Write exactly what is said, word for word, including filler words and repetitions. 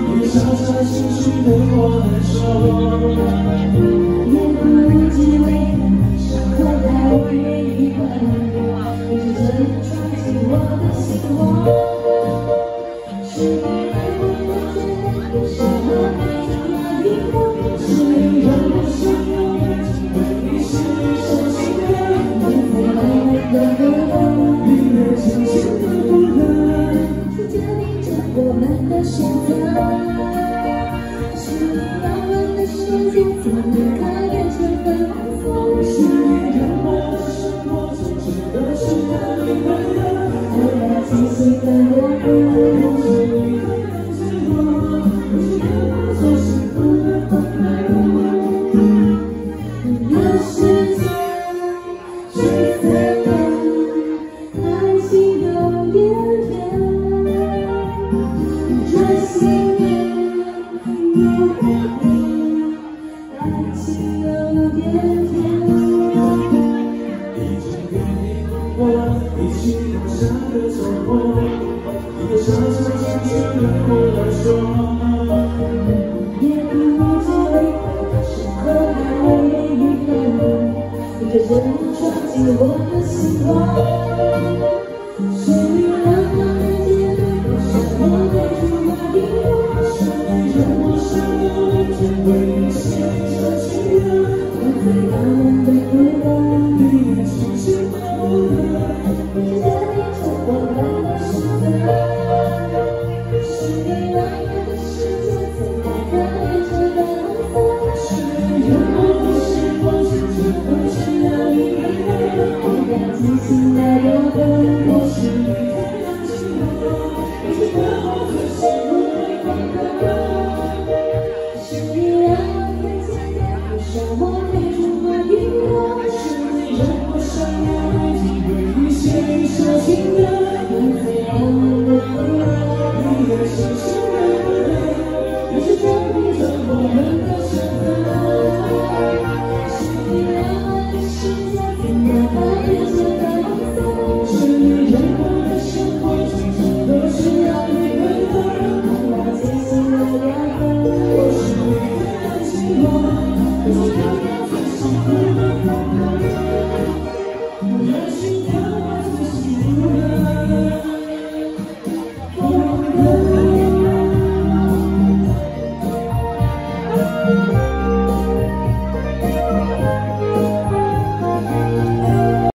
你傻傻心虚对我来说， 也不无机会伤害太我愿意分，你就这样闯进我的心窝。是你让我看见为什么会这么迷惑？是你让我想要的对你是伤心的，你在慢慢的回头， 你也轻轻的不能， 是决定着我们的选择。是你让我的世界从离开变成粉红色， 是你让我的生活从此都是让你快乐， 我要清晰的我我是你的自我，不是让我做幸福的放开我。 有时间去猜测，爱情有点甜，这些年也怀念，爱情有点甜。 已经给你过，一起留下的错过，你的傻傻心虚对我来说。 也不无机会是后来我愿意分，你就这样闯进我的心窝。是你让我看见为什么会这么迷惑？ 是你让我想要的只为你写下情歌， 我在慢慢的回头， 你也轻轻的不能， 是决定着我们的选择。是你让我的世界从那刻变成粉红色， 是你让我的时光从此都是让你快乐， 我要紧紧的拥抱。 我是你太阳星河，你是让我最幸福的放歌。 是你让我看见的为什么会这么迷惑？ 是你让我想要的只为你写一首情歌， 我在慢慢的回头， 你也轻轻的不能，你是决定着我们的选择。 是你让我的世界从那刻变成粉红色， 是你让我的生活从此都是让你快乐， 我要紧紧的拥抱。 我是你太阳星河，你是让我最幸福的放歌。我要心跳，最幸福的。